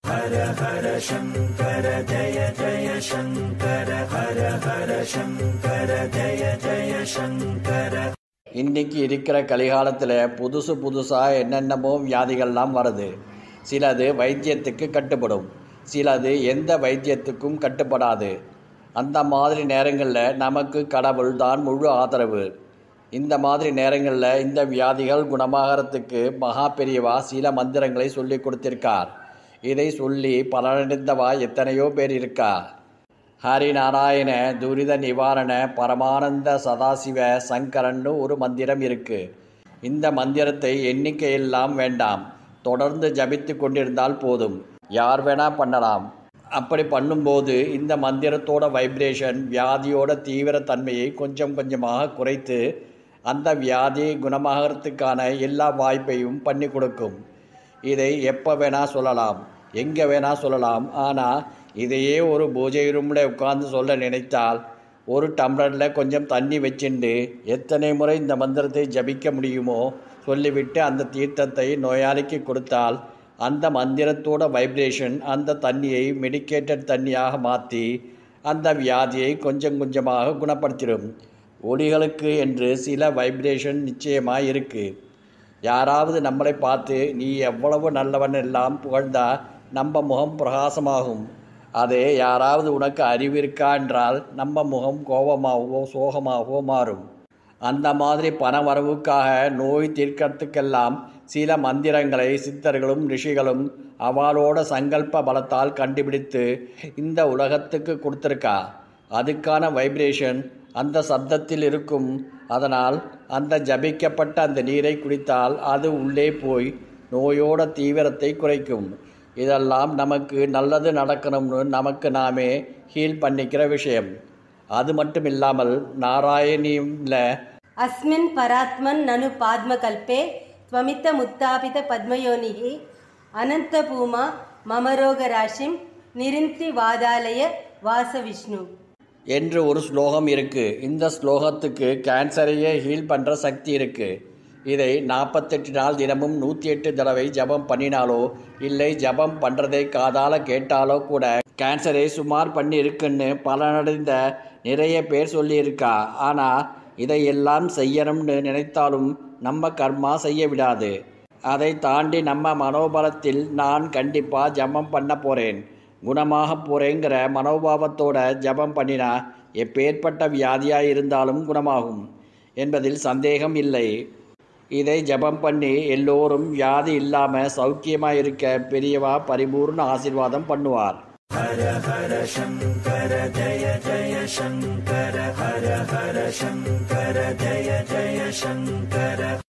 ஹர ஹர சங்கர ஜய ஜய சங்கர ஹர ஹர சங்கர ஜய ஜய சங்கர. இன்னைக்கு இருக்கிற கலிகாலத்தில் புதுசாக என்னென்னமோ வியாதிகள்லாம் வருது. சிலது வைத்தியத்துக்கு கட்டுப்படும், சிலது எந்த வைத்தியத்துக்கும் கட்டுப்படாது. அந்த மாதிரி நேரங்களில் நமக்கு கடவுள் தான் முழு ஆதரவு. இந்த மாதிரி நேரங்களில் இந்த வியாதிகள் குணமாகறதுக்கு மகா பெரியவா சில மந்திரங்களை சொல்லி கொடுத்திருக்கார். இதை சொல்லி பலனடைந்தவா எத்தனையோ பேர் இருக்கா. ஹரிநாராயண துரித நிவாரண பரமானந்த சதாசிவ சங்கரன்னு ஒரு மந்திரம் இருக்கு. இந்த மந்திரத்தை எண்ணிக்கையெல்லாம் வேண்டாம், தொடர்ந்து ஜபித்து கொண்டிருந்தால் போதும். யார் வேணா பண்ணலாம். அப்படி பண்ணும்போது இந்த மந்திரத்தோட வைப்ரேஷன் வியாதியோட தீவிர தன்மையை கொஞ்சம் கொஞ்சமாக குறைத்து அந்த வியாதி குணமாகறதுக்கான எல்லா வாய்ப்பையும் பண்ணி கொடுக்கும். இதை எப்போ வேணால் சொல்லலாம், எங்கே வேணால் சொல்லலாம். ஆனால் இதையே ஒரு பூஜை ரூமில் உட்கார்ந்து சொல்ல நினைத்தால் ஒரு டம்ளரில் கொஞ்சம் தண்ணி வச்சுண்டு எத்தனை முறை இந்த மந்திரத்தை ஜபிக்க முடியுமோ சொல்லிவிட்டு அந்த தீர்த்தத்தை நோயாளிக்கு கொடுத்தால் அந்த மந்திரத்தோட வைப்ரேஷன் அந்த தண்ணியை மெடிக்கேட்டட் தண்ணியாக மாற்றி அந்த வியாதியை கொஞ்சம் கொஞ்சமாக குணப்படுத்திடும். ஒளிகளுக்கு என்று சில வைப்ரேஷன் நிச்சயமாக இருக்குது. யாராவது நம்மளை பார்த்து நீ எவ்வளவு நல்லவன் எல்லாம் புகழ்ந்தா நம்ம முகம் பிரகாசமாகும். அதே யாராவது உனக்கு அறிவு இருக்கா என்றால் நம்ம முகம் கோபமாகவோ சோகமாகவோ மாறும். அந்த மாதிரி பண வரவுக்காக நோய் தீர்க்கறதுக்கெல்லாம் சில மந்திரங்களை சித்தர்களும் ரிஷிகளும் அவளோட சங்கல்ப பலத்தால் கண்டுபிடித்து இந்த உலகத்துக்கு கொடுத்துருக்கா. அதுக்கான வைப்ரேஷன் அந்த சப்தத்தில் இருக்கும். அதனால் அந்த ஜபிக்கப்பட்ட அந்த நீரை குடித்தால் அது உள்ளே போய் நோயோட தீவிரத்தை குறைக்கும். இதெல்லாம் நமக்கு நல்லது நடக்கணும்னு நமக்கு நாமே ஹீல் பண்ணிக்கிற விஷயம். அது மட்டும் இல்லாமல் நாராயணியில் அஸ்மின் பராத்மன் நனு பாத்மகல்பே த்வமித்த முத்தாபித பத்மயோனிகி அனந்த பூமா மமரோக ராசிம் நிரிந்தி வாதாலய வாச விஷ்ணு என்று ஒரு ஸ்லோகம் இருக்குது. இந்த ஸ்லோகத்துக்கு கேன்சரையே ஹீல் பண்ணுற சக்தி இருக்குது. இதை 48 நாள் தினமும் 108 தடவை ஜபம் பண்ணினாலோ இல்லை ஜபம் பண்ணுறதை காதால் கேட்டாலோ கூட கேன்சரை சுமார் பண்ணி இருக்குன்னு பலனடைந்த நிறைய பேர் சொல்லியிருக்கா. ஆனால் இதையெல்லாம் செய்யணும்னு நினைத்தாலும் நம்ம கர்மா செய்ய விடாது. அதை தாண்டி நம்ம மனோபலத்தில் நான் கண்டிப்பாக ஜபம் பண்ண போகிறேன், குணமாக போகிறேங்கிற மனோபாவத்தோட ஜபம் பண்ணினா எப்பேற்பட்ட வியாதியாக இருந்தாலும் குணமாகும் என்பதில் சந்தேகம் இல்லை. இதை ஜபம் பண்ணி எல்லோரும் வியாதி இல்லாமல் சௌக்கியமாக இருக்க பெரியவா பரிபூர்ண ஆசீர்வாதம் பண்ணுவார். ஹர ஹர சங்கர ஜய ஜய சங்கர ஹர ஹர சங்கர ஜய ஜய சங்கர.